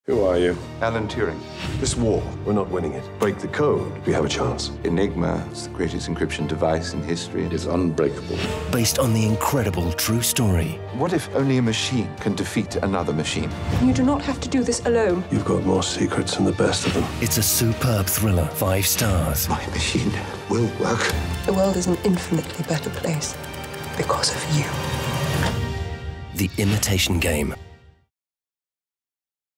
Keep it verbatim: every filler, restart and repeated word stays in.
Who are you? Alan Turing. This war, we're not winning it. Break the code, we have a chance. Enigma is the greatest encryption device in history. It is unbreakable. Based on the incredible true story. What if only a machine can defeat another machine? You do not have to do this alone. You've got more secrets than the best of them. It's a superb thriller, five stars. My machine will work. The world is an infinitely better place because of you. The Imitation Game.